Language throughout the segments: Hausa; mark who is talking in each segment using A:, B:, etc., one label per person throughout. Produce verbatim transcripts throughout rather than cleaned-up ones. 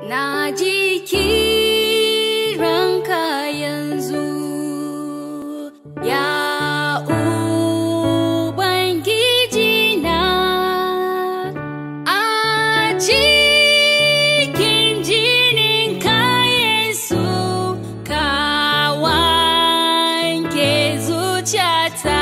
A: Na ji kiranka yanzu, ya Ubangiji na, a cikin jinin ka Yesu, ka wanke zuciyata.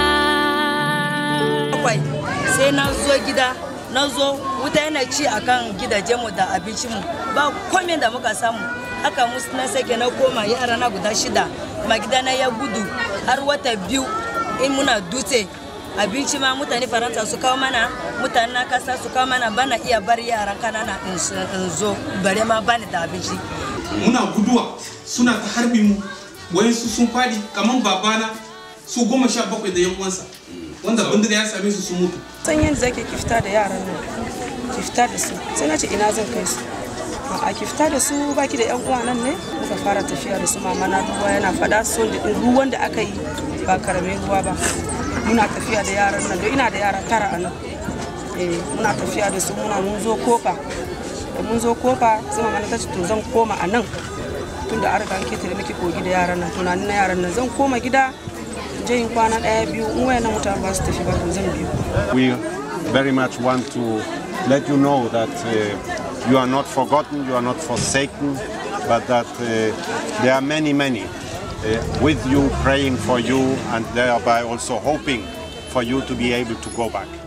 B: Sai na zo gida, na zo wuta yana ci akan gidajenmu da abincinmu, ba komai da muka samu. Haka musu na sake na koma yara na guda shida, ma gida na ya gudu har wata biyu in muna dutse. Abinci ma mutane Faransa su kawo mana, mutane na kasa su kawo mana, bana iya bar yaran kanana in zo bare ma bani da abinci.
C: Muna guduwa suna ta harbi mu, wayansu sun fadi kaman babana su goma sha bakwai da yan uwansa wanda bindiga ya same su sun mutu.
D: San yadda zake ki fita da yaran nan, ki fita da su. Sai na ce ina zan kai su. A ki fita da su baki da yan uwa nan ne. Muka fara tafiya da su, mama na ruwa yana fada son da ruwan da aka yi ba karamin ruwa ba. Muna tafiya da yaran nan, don ina da yara tara a nan. Eh muna tafiya da su, muna mun zo kofa. Da mun zo kofa sai mama ta ce to zan koma a nan. Tunda an riga an ketare miki kogi da yaran nan, tunanin na yaran nan zan koma gida.
E: We
F: very much want to let you know that uh, you are not forgotten, you are not forsaken, but that uh, there are many, many uh, with you, praying for you, and thereby also hoping for you to be able to go back.